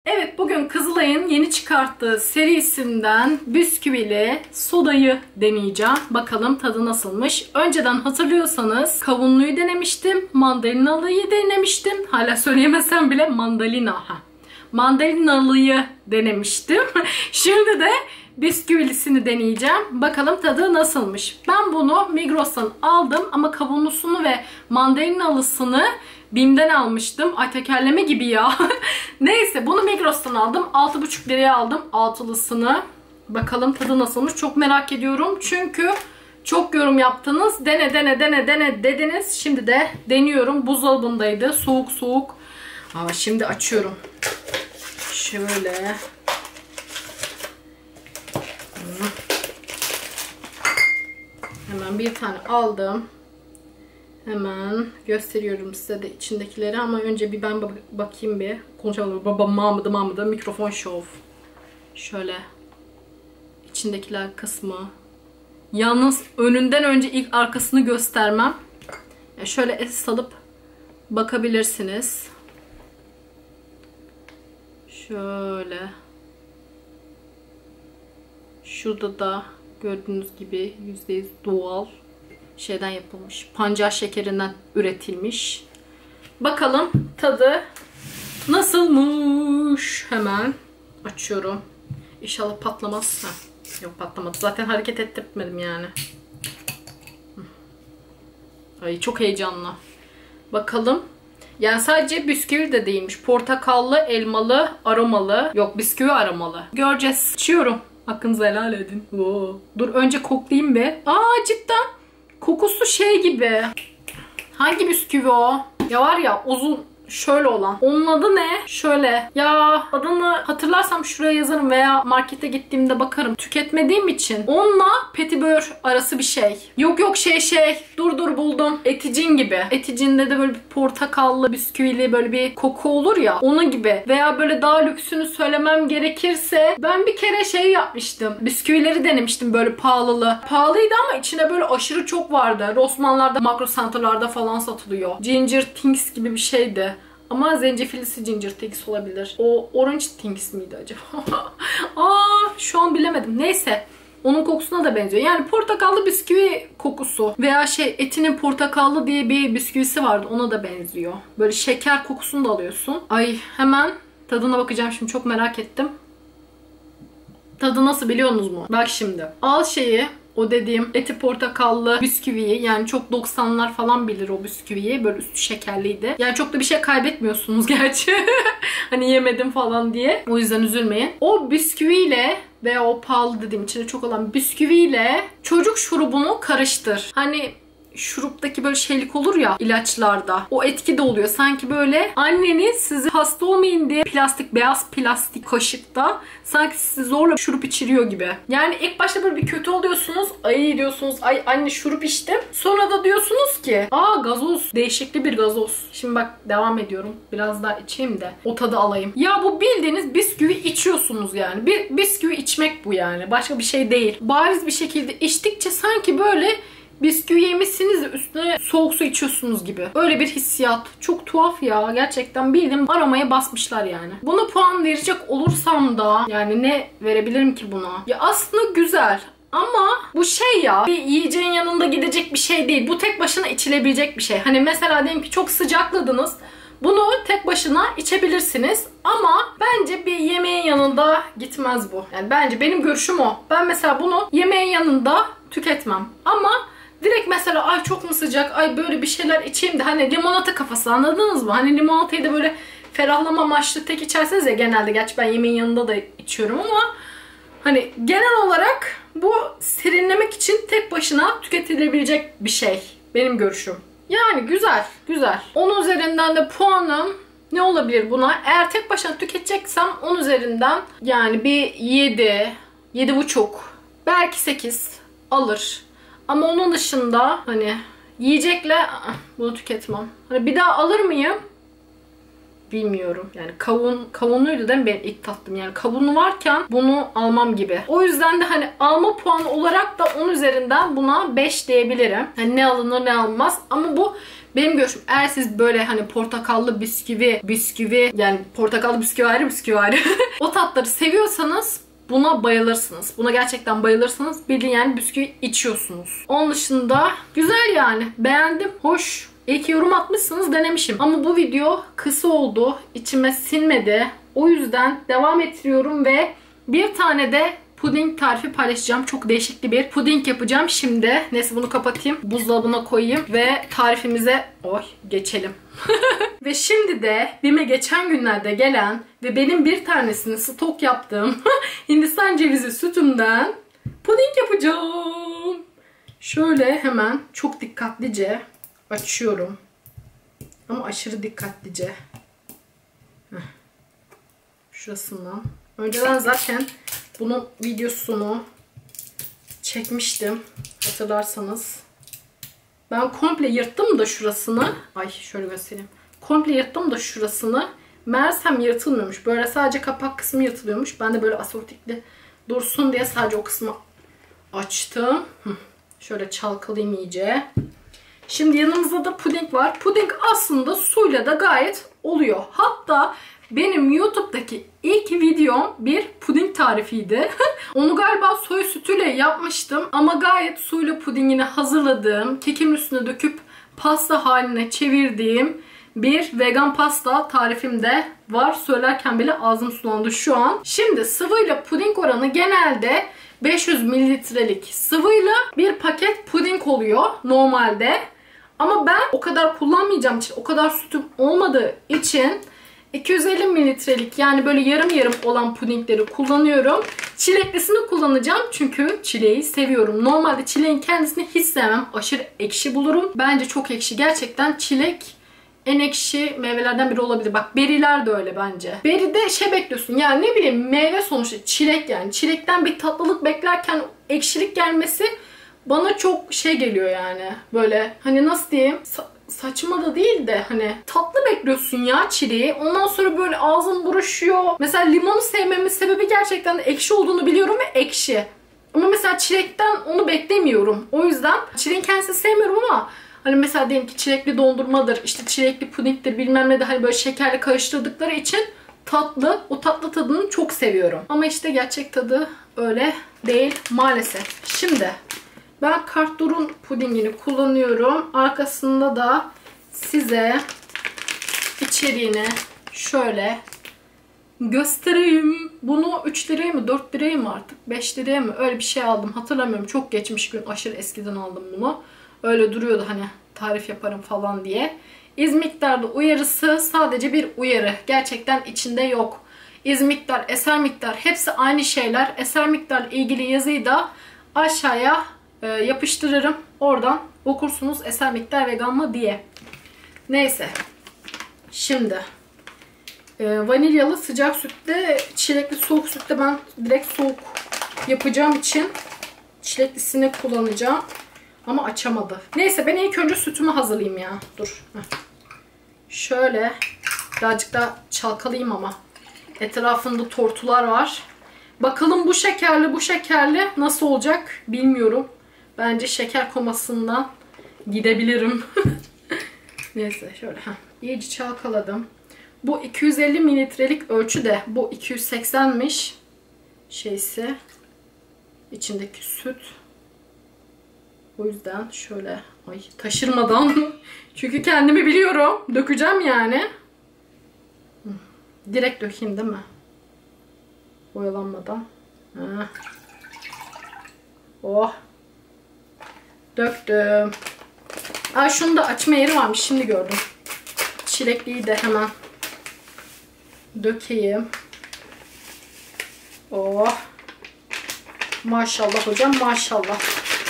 Evet, bugün Kızılay'ın yeni çıkarttığı serisinden bisküvili sodayı deneyeceğim. Bakalım tadı nasılmış. Önceden hatırlıyorsanız kavunluyu denemiştim. Mandalinalı'yı denemiştim. Hala söyleyemesem bile mandalinalı'yı denemiştim. Şimdi de bisküvilisini deneyeceğim. Bakalım tadı nasılmış. Ben bunu Migros'tan aldım ama kavunlusunu ve mandalinalısını BİM'den almıştım. Ay, tekerleme gibi ya. Neyse, bunu Migros'tan aldım. 6,5 liraya aldım altılısını. Bakalım tadı nasılmış. Çok merak ediyorum. Çünkü çok yorum yaptınız. Dene dediniz. Şimdi de deniyorum. Buzdolabındaydı. Soğuk. Şimdi açıyorum. Şöyle. Hemen bir tane aldım. Hemen gösteriyorum size de içindekileri ama önce bir ben bakayım bir. Konuşalım. Babam Mahmud'u mikrofon şov. Şöyle içindekiler kısmı. Yalnız önünden önce ilk arkasını göstermem. Şöyle es alıp bakabilirsiniz. Şöyle. Şurada da gördüğünüz gibi %100 doğal şeyden yapılmış. Pancar şekerinden üretilmiş. Bakalım tadı nasılmış? Hemen açıyorum. İnşallah patlamaz. Yok, patlamadı. Zaten hareket ettirmedim yani. Ay, çok heyecanlı. Bakalım. Yani sadece bisküvi de değilmiş. Portakallı, elmalı, aromalı. Yok, bisküvi aromalı. Göreceğiz. İçiyorum. Hakkınızı helal edin. Oo. Dur önce koklayayım bir. Cidden. Kokusu şey gibi. Hangi bisküvi o? Ya var ya, uzun şöyle olan. Onun adı ne? Şöyle. Ya adını hatırlarsam şuraya yazarım veya markete gittiğimde bakarım. Tüketmediğim için. Onunla petibör arası bir şey. Yok Dur buldum. Eticin gibi. Eticinde de böyle bir portakallı bisküvili böyle bir koku olur ya. Onun gibi. Veya böyle daha lüksünü söylemem gerekirse ben bir kere şey yapmıştım. Bisküvileri denemiştim böyle pahalılı. Pahalıydı ama içine böyle aşırı çok vardı. Rossmann'larda, Makro Center'larda falan satılıyor. Ginger Things gibi bir şeydi. Ama zencefillisi Ginger Things olabilir. O Orange Things miydi acaba? Şu an bilemedim. Neyse. Onun kokusuna da benziyor. Yani portakallı bisküvi kokusu. Veya Eti'nin portakallı diye bir bisküvisi vardı. Ona da benziyor. Böyle şeker kokusunu da alıyorsun. Ay, hemen tadına bakacağım şimdi. Çok merak ettim. Tadı nasıl biliyorsunuz mu? Bak şimdi. Al o dediğim eti portakallı bisküviyi, yani çok 90'lar falan bilir o bisküviyi. Böyle üstü şekerliydi. Yani çok da bir şey kaybetmiyorsunuz gerçi. Hani yemedim falan diye. O yüzden üzülmeyin. O bisküviyle veya o pahalı dediğim içinde çok olan bisküviyle çocuk şurubunu karıştır. Hani şuruptaki böyle şeylik olur ya ilaçlarda. O etki de oluyor. Sanki böyle anneniz sizi hasta olmayın diye beyaz plastik kaşıkta sanki sizi zorla şurup içiriyor gibi. Yani ilk başta böyle bir kötü oluyorsunuz. Ay diyorsunuz, ay anne şurup içtim. Sonra da diyorsunuz ki gazoz. Değişikli bir gazoz. Şimdi bak, devam ediyorum. Biraz daha içeyim de o tadı alayım. Ya bu bildiğiniz bisküvi içiyorsunuz yani. Bir bisküvi içmek bu yani. Başka bir şey değil. Bariz bir şekilde içtikçe sanki böyle bisküvi yemişsiniz de üstüne soğuk su içiyorsunuz gibi. Öyle bir hissiyat. Çok tuhaf ya. Gerçekten bildiğim aromaya basmışlar yani. Buna puan verecek olursam da yani ne verebilirim ki buna? Ya aslında güzel. Ama bu bir yiyeceğin yanında gidecek bir şey değil. Bu tek başına içilebilecek bir şey. Hani mesela diyelim ki çok sıcakladınız. Bunu tek başına içebilirsiniz. Ama bence bir yemeğin yanında gitmez bu. Yani bence benim görüşüm o. Ben mesela bunu yemeğin yanında tüketmem. Ama direkt mesela ay çok mu sıcak, ay böyle bir şeyler içeyim de hani limonata kafası, anladınız mı? Hani limonatayı da böyle ferahlama amaçlı tek içerseniz ya genelde. Gerçi ben yemeğin yanında da içiyorum ama hani genel olarak bu serinlemek için tek başına tüketilebilecek bir şey. Benim görüşüm. Yani güzel. 10 üzerinden de puanım ne olabilir buna? Eğer tek başına tüketeceksem 10 üzerinden yani bir 7, 7,5, belki 8 alır. Ama onun dışında hani yiyecekle bunu tüketmem. Hani bir daha alır mıyım? Bilmiyorum. Yani kavunluydu değil mi ben ilk tattım? Yani kavunu varken bunu almam gibi. O yüzden de hani alma puanı olarak da 10 üzerinden buna 5 diyebilirim. Yani ne alınır ne alınmaz. Ama bu Benim görüşüm, eğer siz böyle hani portakallı bisküvi yani portakallı bisküvi ayrı o tatları seviyorsanız buna bayılırsınız. Buna gerçekten bayılırsınız. Bildiğin yani bisküvi içiyorsunuz. Onun dışında güzel yani. Beğendim. Hoş. İyi ki yorum atmışsınız, denemişim. Ama bu video kısa oldu. İçime sinmedi. O yüzden devam ettiriyorum ve bir tane de puding tarifi paylaşacağım. Çok değişikli bir puding yapacağım şimdi. Neyse bunu kapatayım. Buzdolabına koyayım ve tarifimize geçelim. Ve şimdi de BİM'e geçen günlerde gelen ve benim bir tanesini stok yaptığım Hindistan cevizi sütümden puding yapacağım. Şöyle hemen çok dikkatlice açıyorum. Ama aşırı dikkatlice. Şurasından. Önceden zaten bunun videosunu çekmiştim. Hatırlarsanız. Ben komple yırttım da şurasını. Ay şöyle göstereyim. Komple yırttım da şurasını. Meğersem yırtılmıyormuş. Böyle sadece kapak kısmı yırtılıyormuş. Ben de böyle asortikli dursun diye sadece o kısmı açtım. Şöyle çalkalayayım iyice. Şimdi yanımızda da puding var. Puding aslında suyla da gayet oluyor. Hatta benim YouTube'daki ilk videom bir puding tarifiydi. Onu galiba soya sütüyle yapmıştım. Ama gayet suyla pudingini hazırladığım, kekimin üstüne döküp pasta haline çevirdiğim bir vegan pasta tarifim de var. Söylerken bile ağzım sulandı şu an. Şimdi sıvıyla puding oranı genelde 500 mililitrelik sıvıyla bir paket puding oluyor normalde. Ama ben o kadar kullanmayacağım için, o kadar sütüm olmadığı için 250 mililitrelik yani böyle yarım yarım olan pudingleri kullanıyorum. Çileklisini kullanacağım çünkü çileği seviyorum. Normalde çileğin kendisini hiç sevmem. Aşırı ekşi bulurum. Bence çok ekşi. Gerçekten çilek en ekşi meyvelerden biri olabilir. Bak beriler de öyle bence. Beride şey bekliyorsun yani ne bileyim meyve sonuçta çilek yani. Çilekten bir tatlılık beklerken ekşilik gelmesi bana çok şey geliyor yani. Böyle hani nasıl diyeyim saçma da değil de hani tatlı bekliyorsun ya çileği. Ondan sonra böyle ağzın buruşuyor. Mesela limonu sevmemin sebebi gerçekten de ekşi olduğunu biliyorum ve ekşi. Ama mesela çilekten onu beklemiyorum. O yüzden çileğin kendisini sevmiyorum ama hani mesela diyelim ki çilekli dondurmadır, işte çilekli pudingdir bilmem ne de hani böyle şekerle karıştırdıkları için tatlı, o tatlı tadını çok seviyorum. Ama işte gerçek tadı öyle değil maalesef. Şimdi ben Kartdor'un pudingini kullanıyorum. Arkasında da size içeriğini şöyle göstereyim. Bunu 3 liraya mı 4 liraya mı artık 5 liraya mı öyle bir şey aldım. Hatırlamıyorum. Çok geçmiş gün. Aşırı eskiden aldım bunu. Öyle duruyordu hani tarif yaparım falan diye. İzmiktar'da uyarısı sadece bir uyarı. Gerçekten içinde yok. İzmiktar, eser miktar hepsi aynı şeyler. Eser miktarla ilgili yazıyı da aşağıya yapıştırırım. Oradan okursunuz eser miktar vegan mı diye. Neyse. Şimdi vanilyalı sıcak sütle çilekli soğuk sütle ben direkt soğuk yapacağım için çileklisini kullanacağım. Ama açamadı. Neyse ben ilk önce sütümü hazırlayayım ya. Dur. Şöyle birazcık daha çalkalayayım ama. Etrafında tortular var. Bakalım bu şekerli nasıl olacak bilmiyorum. Bence şeker komasından gidebilirim. Neyse şöyle. İyice çalkaladım. Bu 250 mililitrelik ölçü de bu 280'miş şeysi. İçindeki süt. O yüzden şöyle taşırmadan çünkü kendimi biliyorum. Dökeceğim yani. Direkt dökeyim değil mi? Oyalanmadan. Oh. Döktüm. Şunu da açma yeri varmış. Şimdi gördüm. Çilekliyi de hemen dökeyim. Oh. Maşallah hocam maşallah.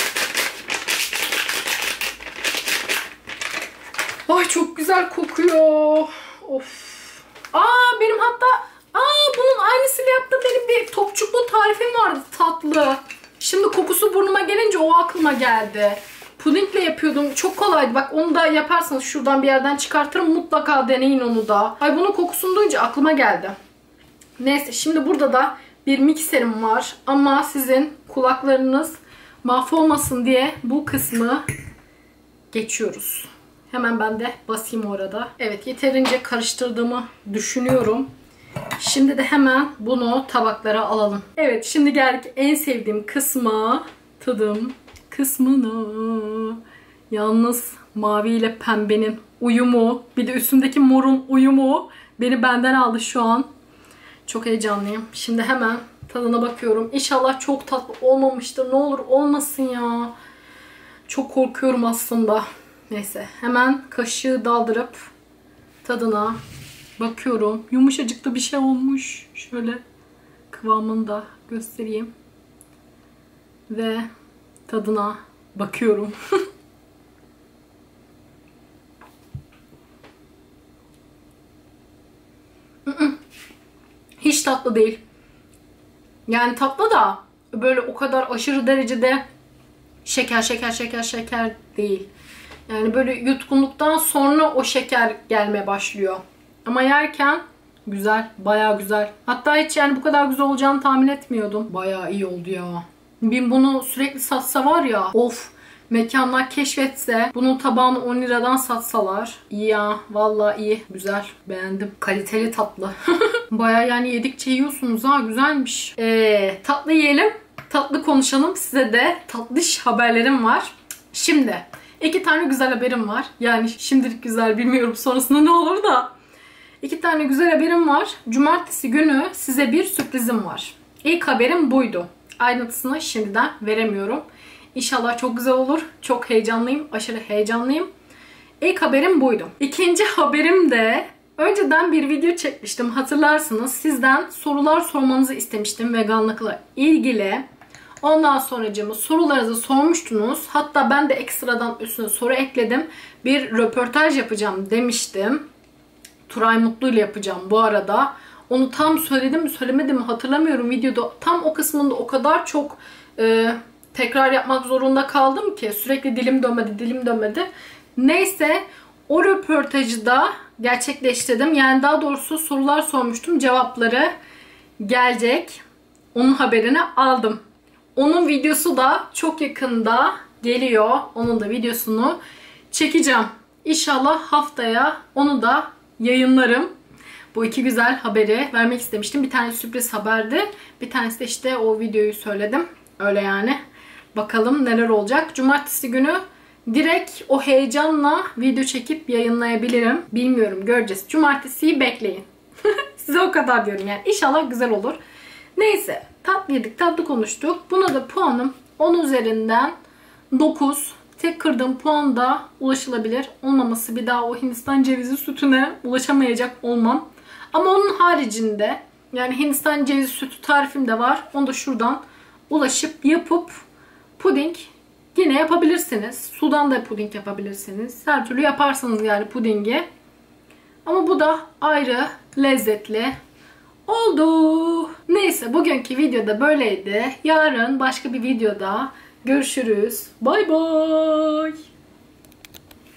Ay çok güzel kokuyor. Of. Benim hatta bunun aynısıyla yaptığım benim bir topçuklu tarifim vardı tatlı. Şimdi kokusu burnuma gelince o aklıma geldi. Pudingle yapıyordum. Çok kolaydı. Bak onu da yaparsanız şuradan bir yerden çıkartırım. Mutlaka deneyin onu da. Bunun kokusunu duyunca aklıma geldi. Neyse şimdi burada da bir mikserim var. Ama sizin kulaklarınız mahvolmasın diye bu kısmı geçiyoruz. Hemen ben de basayım orada. Evet, yeterince karıştırdığımı düşünüyorum. Şimdi de hemen bunu tabaklara alalım. Evet, şimdi geldik en sevdiğim kısma. Tadım kısmına. Yalnız mavi ile pembenin uyumu, bir de üstündeki morun uyumu beni benden aldı şu an. Çok heyecanlıyım. Şimdi hemen tadına bakıyorum. İnşallah çok tatlı olmamıştır. Ne olur olmasın ya. Çok korkuyorum aslında. Neyse, hemen kaşığı daldırıp tadına bakıyorum. Yumuşacık da bir şey olmuş. Şöyle kıvamını da göstereyim. Ve tadına bakıyorum. Hiç tatlı değil. Yani tatlı da böyle o kadar aşırı derecede şeker değil. Yani böyle yutkunluktan sonra o şeker gelmeye başlıyor. Ama yerken güzel, bayağı güzel. Hatta hiç yani bu kadar güzel olacağını tahmin etmiyordum. Bayağı iyi oldu ya. Bin bunu sürekli satsa var ya, of, mekanlar keşfetse bunun tabağını 10 liradan satsalar. İyi ya, vallahi iyi, güzel, beğendim. Kaliteli tatlı. Bayağı yani yedikçe yiyorsunuz ha, güzelmiş. Tatlı yiyelim, tatlı konuşalım. Size de tatlış haberlerim var. Şimdi 2 tane güzel haberim var. Yani şimdilik güzel, bilmiyorum sonrasında ne olur da. 2 tane güzel haberim var. Cumartesi günü size bir sürprizim var. İlk haberim buydu. Ayrıntısını şimdiden veremiyorum. İnşallah çok güzel olur. Çok heyecanlıyım. Aşırı heyecanlıyım. İlk haberim buydu. İkinci haberim de önceden bir video çekmiştim. Hatırlarsınız. Sizden sorular sormanızı istemiştim veganlıkla ilgili. Ondan sonracığımı sorularınızı sormuştunuz. Hatta ben de ekstradan üstüne soru ekledim. Bir röportaj yapacağım demiştim. Turay Mutlu ile yapacağım bu arada. Onu tam söyledim mi söylemedim mi hatırlamıyorum videoda. Tam o kısmında o kadar çok tekrar yapmak zorunda kaldım ki. Sürekli dilim dönmedi. Neyse, o röportajı da gerçekleştirdim. Yani daha doğrusu sorular sormuştum. Cevapları gelecek. Onun haberini aldım. Onun videosu da çok yakında geliyor. Onun da videosunu çekeceğim. İnşallah haftaya onu da yayınlarım. Bu 2 güzel haberi vermek istemiştim. Bir tane sürpriz haberdi. Bir tanesi de işte o videoyu söyledim. Öyle yani. Bakalım neler olacak. Cumartesi günü direkt o heyecanla video çekip yayınlayabilirim. Bilmiyorum, göreceğiz. Cumartesiyi bekleyin. Size o kadar diyorum yani. İnşallah güzel olur. Neyse, tatlı yedik, tatlı konuştuk. Buna da puanım 10 üzerinden 9. Tek kırdığım puan da ulaşılabilir olmaması, bir daha o Hindistan cevizi sütüne ulaşamayacak olmam. Ama onun haricinde yani Hindistan cevizi sütü tarifim de var. Onu da şuradan ulaşıp yapıp puding yine yapabilirsiniz. Sudan da puding yapabilirsiniz. Her türlü yaparsınız yani pudingi. Ama bu da ayrı lezzetli oldu. Neyse, bugünkü videoda böyleydi. Yarın başka bir videoda görüşürüz. Bay bay.